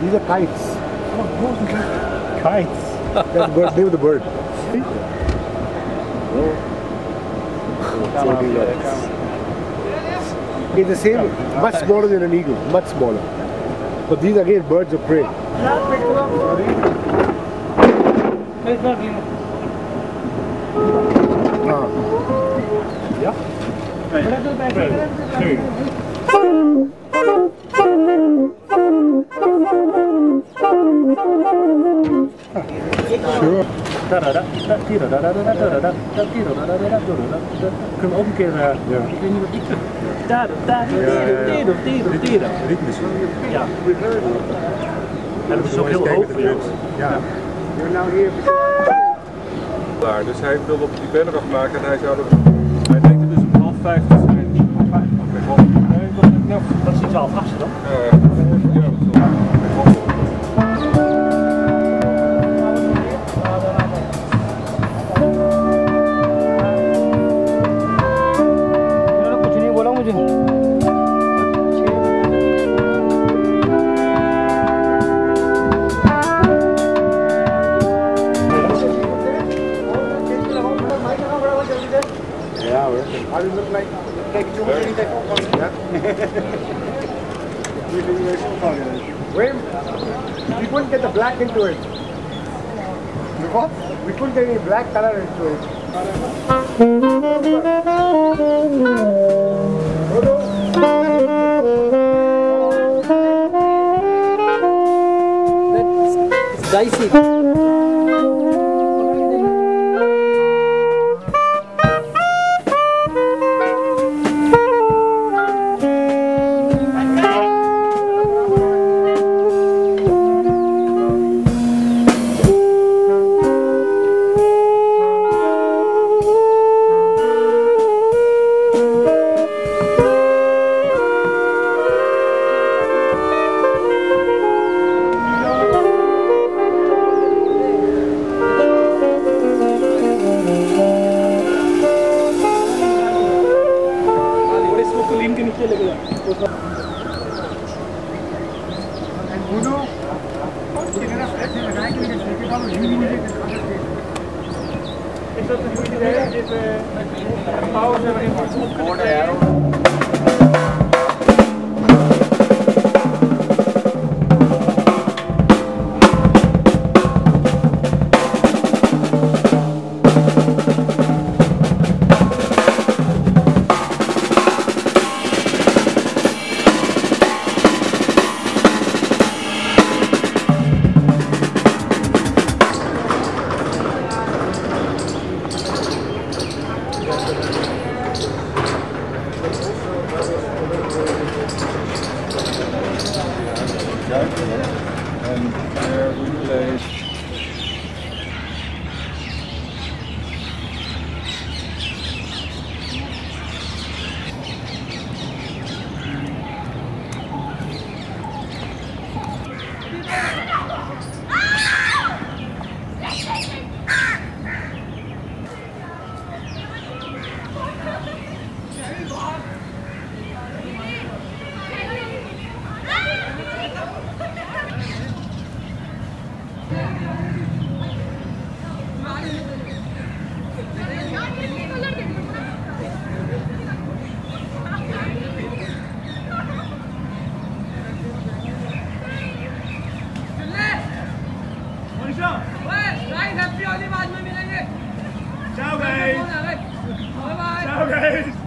These are kites. Kites. That's the bird, name of the bird. It's the same, much smaller than an eagle, much smaller. But these again birds of prey. Yeah? Sure. Kunnen we ook een keer... Ik weet niet wat ik... Ritmisch. Ja. En dat is ook heel hoog weer. Ja. Dus hij wilde op die banner afmaken en hij zou er... Hij denkt er dus om 4:30 zijn. Dat is iets half achter dan? Ja, dat Yeah, how do you look like? Wait, we couldn't get the black into it. What? We couldn't get any black color into it. That's dicey. Is dat een goed idee? Even pauze en even opgenomen. And there we play. Ciao guys! Ciao guys!